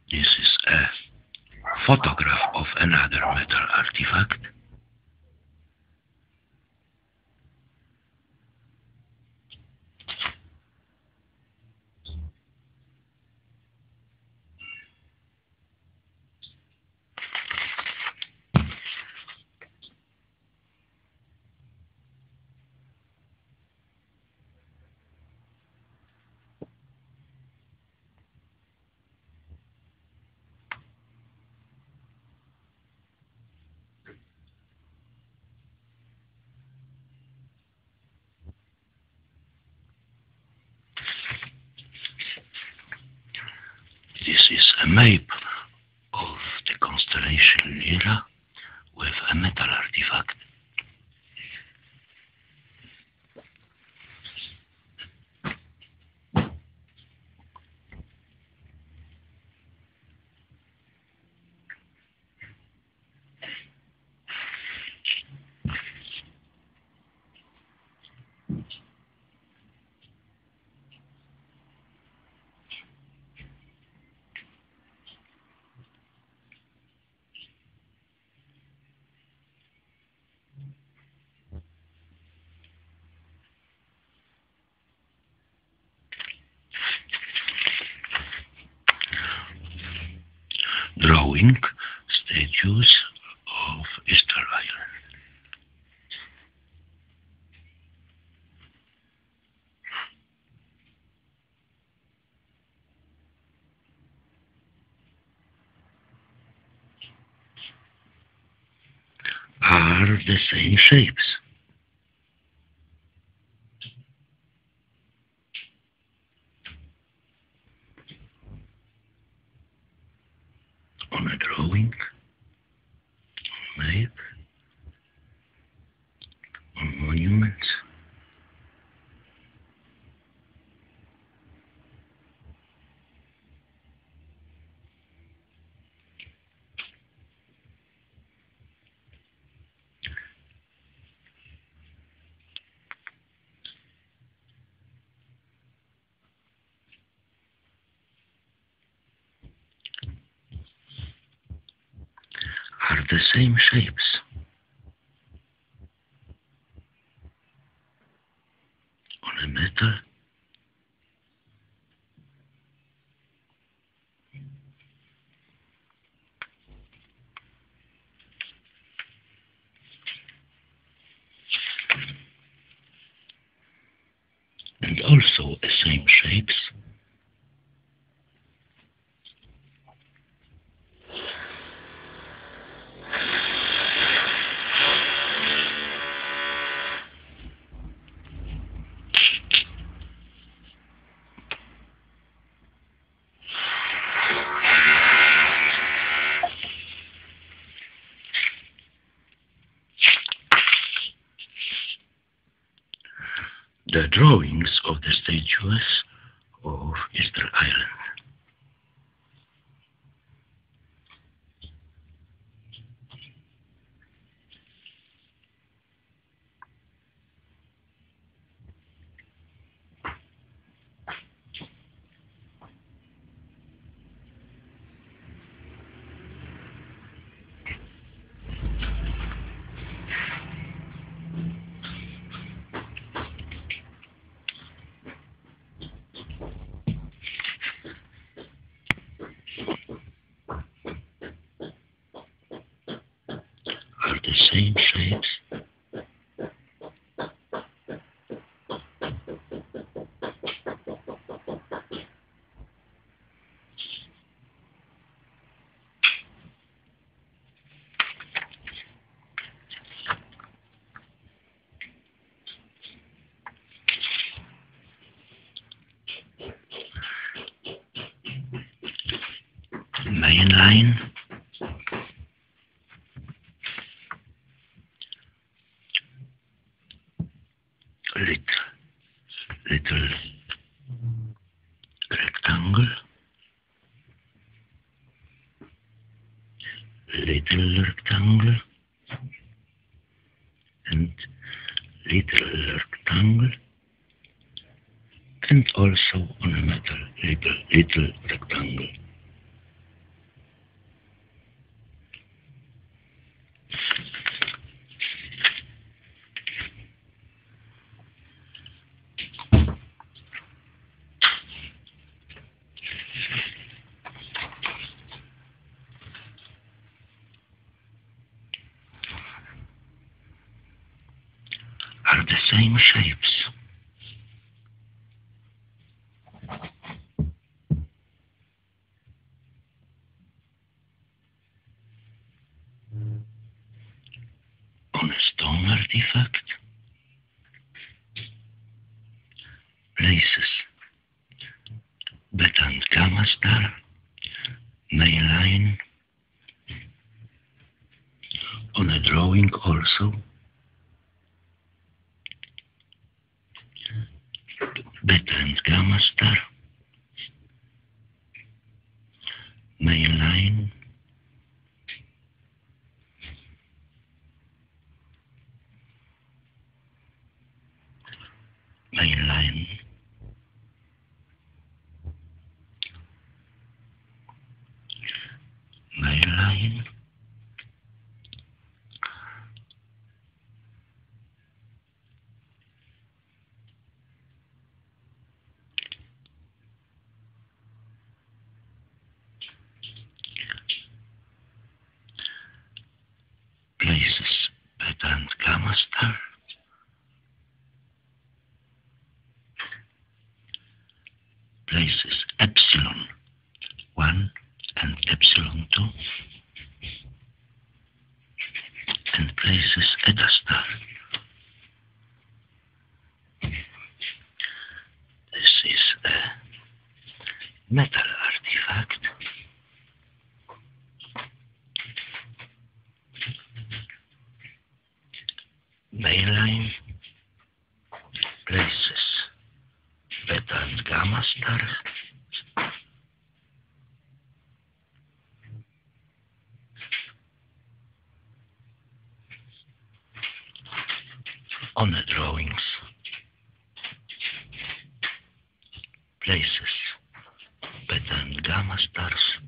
This is a photograph of another metal artifact. This is a map of the constellation Lyra with a metal artifact. Drawing statues of Easter Island. Are the same shapes. On a drawing, map, on monuments. Are the same shapes. On a metal. And also the same shapes. The drawings of the statues of Easter Island. Are the same shapes. Main line. Little rectangle. Little rectangle. And little rectangle. And also on a metal little rectangle. same shapes. On a stone artifact, places beta and gamma star, main line. On a drawing also, beta and gamma star, main line. Main line. Main line. Places beta and gamma star. Places epsilon 1 and epsilon 2. And places eta star. This is a metal artifact. Main line. Places beta and gamma stars. On the drawings, places beta and gamma stars.